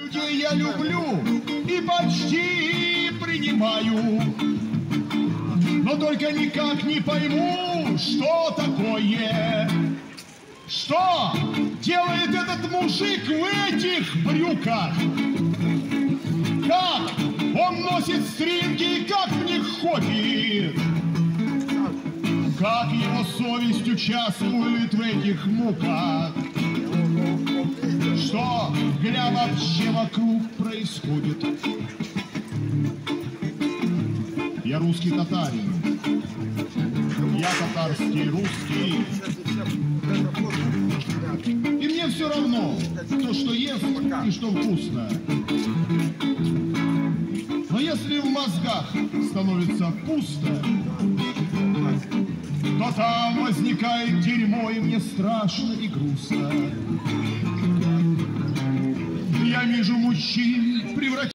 детей я люблю и почти принимаю. Но только никак не пойму, что такое. Что делает этот мужик в этих брюках? Как он носит стринги и как в них ходит? Как его совесть участвует в этих муках? Что, гля, вообще вокруг происходит? Я русский татарин, я татарский русский. И мне все равно, кто что ест и что вкусно. Но если в мозгах становится пусто, то там возникает дерьмо, и мне страшно и грустно. Я вижу мужчин превращаются